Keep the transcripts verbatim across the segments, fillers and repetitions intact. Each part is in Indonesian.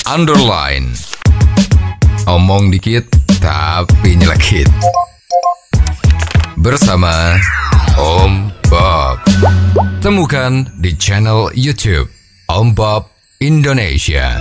underline. Omong dikit tapi nyelekit. Bersama Om Bob. Temukan di channel YouTube Om Bob Indonesia.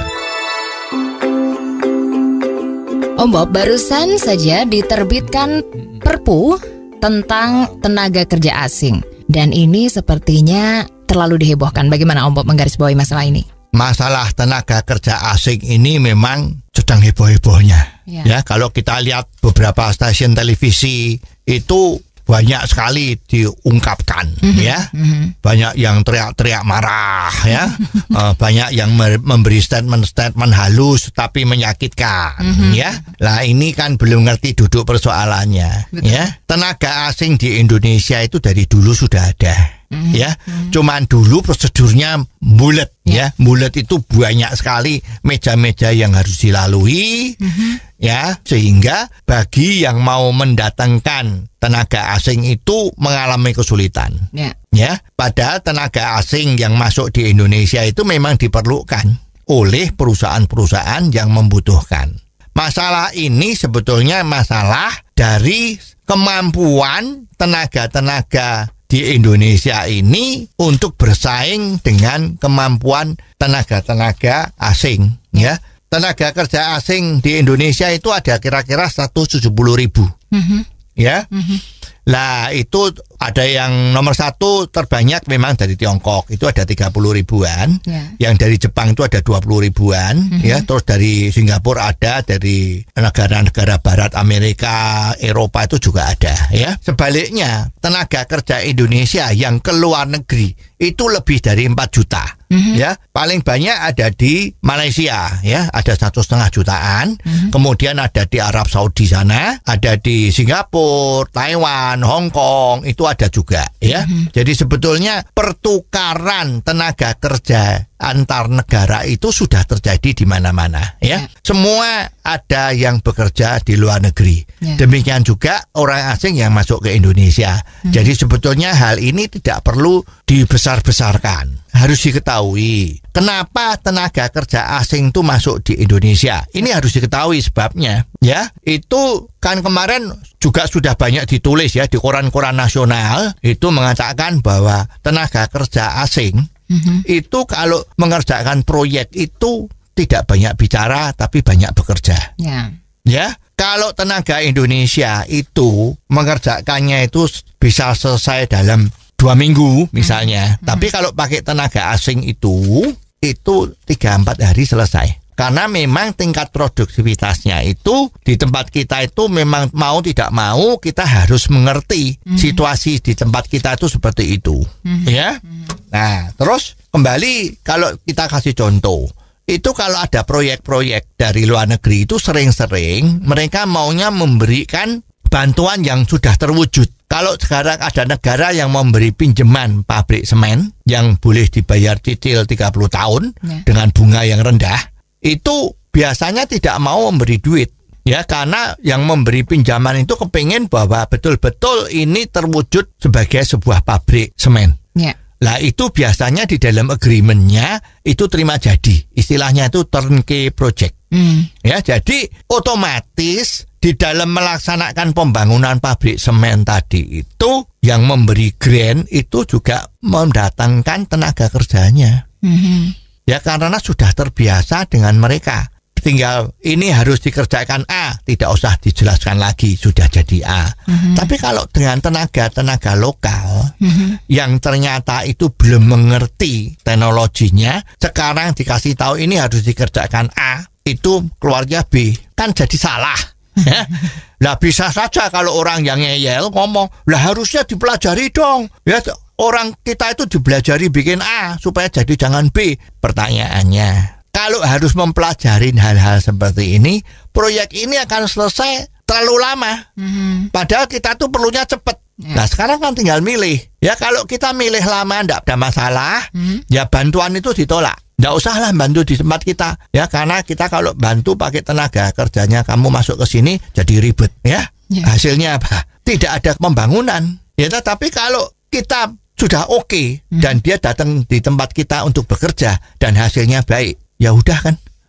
Om Bob, barusan saja diterbitkan Perpu tentang tenaga kerja asing. Dan ini sepertinya terlalu dihebohkan. Bagaimana Om Bob menggarisbawahi masalah ini? Masalah tenaga kerja asing ini memang sedang heboh-hebohnya. Ya. ya, kalau kita lihat beberapa stasiun televisi itu banyak sekali diungkapkan, mm-hmm. ya, mm-hmm. banyak yang teriak-teriak marah, ya, uh, banyak yang memberi statement-statement halus tapi menyakitkan, mm-hmm. ya. Lah ini kan belum ngerti duduk persoalannya, betul. Ya. Tenaga asing di Indonesia itu dari dulu sudah ada. Mm-hmm. Ya, mm-hmm. cuman dulu prosedurnya bulat, yeah. ya, bulat itu banyak sekali meja-meja yang harus dilalui, mm-hmm. ya, sehingga bagi yang mau mendatangkan tenaga asing itu mengalami kesulitan, yeah. ya, padahal tenaga asing yang masuk di Indonesia itu memang diperlukan oleh perusahaan-perusahaan yang membutuhkan. Masalah ini sebetulnya masalah dari kemampuan tenaga-tenaga di Indonesia ini untuk bersaing dengan kemampuan tenaga-tenaga asing, ya. Tenaga kerja asing di Indonesia itu ada kira-kira seratus tujuh puluh ribu, mm-hmm. ya. Mm-hmm. Lah itu ada yang nomor satu terbanyak memang dari Tiongkok, itu ada tiga puluh ribuan, yeah. yang dari Jepang itu ada dua puluh ribuan, mm-hmm. ya. Terus dari Singapura ada, dari negara-negara Barat Amerika, Eropa itu juga ada, ya. Sebaliknya tenaga kerja Indonesia yang ke luar negeri itu lebih dari empat juta. Mm-hmm. Ya, paling banyak ada di Malaysia, ya, ada satu setengah jutaan. Mm-hmm. Kemudian ada di Arab Saudi sana, ada di Singapura, Taiwan, Hong Kong, itu ada juga, ya. Mm-hmm. Jadi sebetulnya pertukaran tenaga kerja antar negara itu sudah terjadi di mana-mana, ya. Yeah. Semua ada yang bekerja di luar negeri. Yeah. Demikian juga orang asing yang masuk ke Indonesia. Mm-hmm. Jadi sebetulnya hal ini tidak perlu dibesar-besarkan. Harus diketahui kenapa tenaga kerja asing itu masuk di Indonesia. Ini harus diketahui sebabnya, ya. Itu kan kemarin juga sudah banyak ditulis, ya, di koran-koran nasional itu mengatakan bahwa tenaga kerja asing, mm-hmm. itu kalau mengerjakan proyek itu tidak banyak bicara tapi banyak bekerja. Yeah. Ya, kalau tenaga Indonesia itu mengerjakannya itu bisa selesai dalam dua minggu misalnya. Hmm. Tapi kalau pakai tenaga asing itu, itu tiga empat hari selesai. Karena memang tingkat produktivitasnya itu di tempat kita itu memang mau tidak mau kita harus mengerti hmm. situasi di tempat kita itu seperti itu. Hmm. Ya. Hmm. Nah, terus kembali kalau kita kasih contoh. Itu kalau ada proyek-proyek dari luar negeri itu sering-sering mereka maunya memberikan bantuan yang sudah terwujud. Kalau sekarang ada negara yang memberi pinjaman pabrik semen yang boleh dibayar cicil tiga puluh tahun ya. Dengan bunga yang rendah, itu biasanya tidak mau memberi duit, ya, karena yang memberi pinjaman itu kepingin bahwa betul-betul ini terwujud sebagai sebuah pabrik semen. Ya. Lah itu biasanya di dalam agreement-nya itu terima jadi, istilahnya itu turnkey project. Hmm. Ya, jadi otomatis di dalam melaksanakan pembangunan pabrik semen tadi itu yang memberi grant itu juga mendatangkan tenaga kerjanya. Hmm. Ya, karena sudah terbiasa dengan mereka. Tinggal ini harus dikerjakan A, tidak usah dijelaskan lagi, sudah jadi A. Mm-hmm. Tapi kalau dengan tenaga-tenaga lokal mm-hmm. yang ternyata itu belum mengerti teknologinya, sekarang dikasih tahu ini harus dikerjakan A, itu keluarnya B, kan jadi salah. Ya. Lah bisa saja kalau orang yang ngeyel ngomong, lah harusnya dipelajari dong. Ya, orang kita itu dipelajari bikin A supaya jadi jangan B. Pertanyaannya, kalau harus mempelajari hal-hal seperti ini, proyek ini akan selesai terlalu lama. Mm-hmm. Padahal kita tuh perlunya cepat. Yeah. Nah sekarang kan tinggal milih. Ya kalau kita milih lama tidak ada masalah, mm-hmm. ya bantuan itu ditolak. Tidak usahlah bantu di tempat kita. Ya karena kita kalau bantu pakai tenaga kerjanya kamu masuk ke sini jadi ribet. Ya yeah. Hasilnya apa? Tidak ada pembangunan. Ya tetapi kalau kita sudah oke okay, mm-hmm. dan dia datang di tempat kita untuk bekerja dan hasilnya baik. Ya udah kan, ya.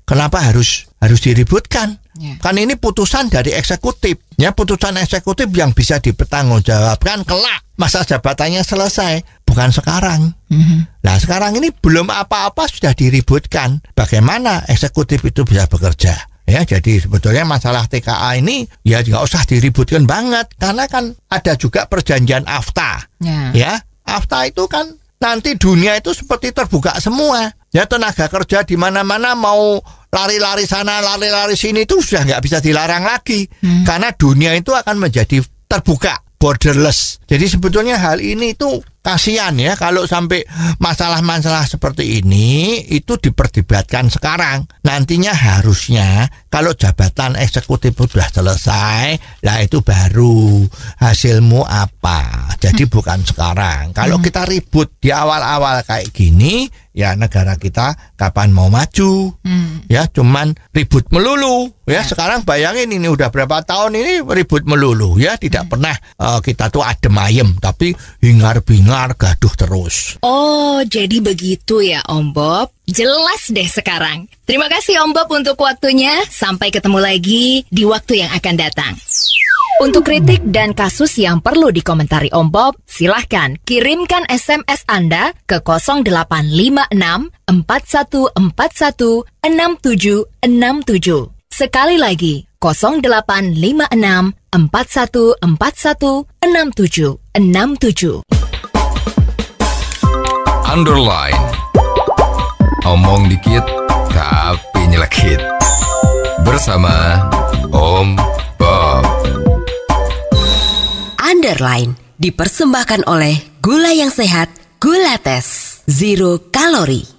kenapa harus harus diributkan? Ya. Kan ini putusan dari eksekutif. Ya, putusan eksekutif yang bisa dipertanggungjawabkan kelak masa jabatannya selesai, bukan sekarang. Mm-hmm. Nah, sekarang ini belum apa-apa sudah diributkan. Bagaimana eksekutif itu bisa bekerja? Ya, jadi sebetulnya masalah T K A ini ya nggak usah diributkan banget, karena kan ada juga perjanjian A F T A. Ya. Ya, A F T A itu kan nanti dunia itu seperti terbuka semua. Ya, tenaga kerja di mana-mana mau lari-lari sana, lari-lari sini itu sudah nggak bisa dilarang lagi. Hmm. Karena dunia itu akan menjadi terbuka, borderless. Jadi sebetulnya hal ini itu kasihan ya kalau sampai masalah-masalah seperti ini itu diperdebatkan sekarang. Nantinya harusnya kalau jabatan eksekutif sudah selesai, lah itu baru hasilmu apa. Jadi hmm. bukan sekarang. Kalau hmm. kita ribut di awal-awal kayak gini, ya negara kita kapan mau maju? Hmm. Ya cuman ribut melulu. Ya, ya sekarang bayangin ini udah berapa tahun ini ribut melulu. Ya tidak hmm. pernah uh, kita tuh adem ayem, tapi hingar-bingar gaduh terus. Oh, jadi begitu ya Om Bob. Jelas deh sekarang. Terima kasih Om Bob untuk waktunya. Sampai ketemu lagi di waktu yang akan datang. Untuk kritik dan kasus yang perlu dikomentari Om Bob, silahkan kirimkan S M S Anda ke nol delapan lima enam empat satu empat satu enam tujuh enam tujuh. Sekali lagi, nol delapan lima enam empat satu empat satu enam tujuh enam tujuh. Underline. Omong dikit tapi nyelekit. Bersama Om Bob. Underline dipersembahkan oleh Gula yang Sehat, Gula Tes, Zero Kalori.